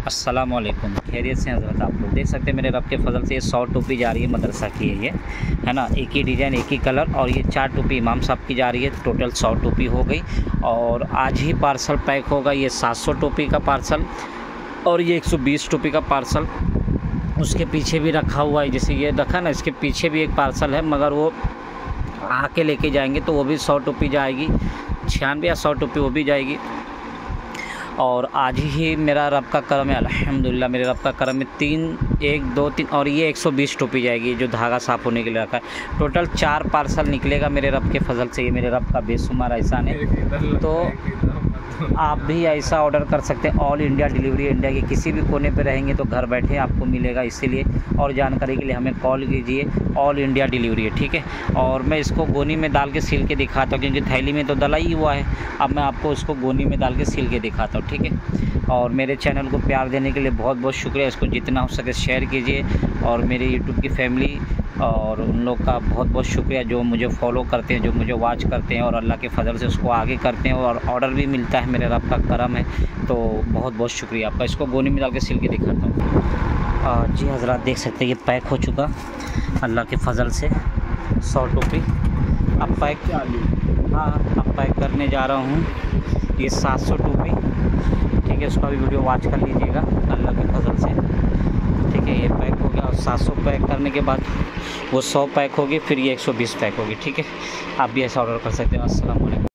अस्सलाम वालेकुम, खैरियत से हज़रत। आप लोग देख सकते हैं मेरे रब के फजल से ये 100 टोपी जा रही है मदरसा की है ना। एक ही डिज़ाइन, एक ही कलर, और ये 4 टोपी इमाम साहब की जा रही है। टोटल 100 टोपी हो गई और आज ही पार्सल पैक होगा। ये 700 टोपी का पार्सल और ये 120 टोपी का पार्सल। उसके पीछे भी रखा हुआ है, जैसे ये रखा ना, इसके पीछे भी एक पार्सल है, मगर वो आके लेके जाएंगे तो वो भी 100 टोपी जाएगी। 96 या 100 टोपी वो भी जाएगी। और आज ही मेरा रब का करम है, अल्हम्दुलिल्लाह मेरे रब का करम है। 1 2 3 और ये 120 टोपी जाएगी जो धागा साफ़ होने के लिए रखा है। टोटल 4 पार्सल निकलेगा मेरे रब के फजल से। ये मेरे रब का बेशुमार एहसान है। तो आप भी ऐसा ऑर्डर कर सकते हैं। ऑल इंडिया डिलीवरी, इंडिया के किसी भी कोने पे रहेंगे तो घर बैठे आपको मिलेगा। इसीलिए और जानकारी के लिए हमें कॉल कीजिए। ऑल इंडिया डिलीवरी है, ठीक है। और मैं इसको गोनी में डाल के सील के दिखाता हूँ, क्योंकि थैली में तो डला ही हुआ है। अब मैं आपको उसको गोनी में डाल के सील के दिखाता हूँ, ठीक है। और मेरे चैनल को प्यार देने के लिए बहुत बहुत शुक्रिया। इसको जितना हो सके शेयर कीजिए। और मेरे यूट्यूब की फैमिली और उन लोग का बहुत बहुत शुक्रिया जो मुझे फॉलो करते हैं, जो मुझे वॉच करते हैं और अल्लाह के फजल से उसको आगे करते हैं और ऑर्डर भी मिलता है। मेरे रब का करम है, तो बहुत बहुत शुक्रिया आपका। इसको गोनी में डाल के सिल के दिखाता हूँ। जी हज़रात, देख सकते हैं ये पैक हो चुका अल्लाह के फजल से 100 टोपी। अब पैक, हाँ अब पैक करने जा रहा हूँ ये 700 टोपी, ठीक है। उसका भी वीडियो वॉच कर लीजिएगा अल्लाह के फजल से, ठीक है। ये पैक हो गया और 700 पैक करने के बाद वो 100 पैक होगी, फिर ये 120 पैक होगी, ठीक है। आप भी ऐसा ऑर्डर कर सकते हैं। अस्सलाम वालेकुम।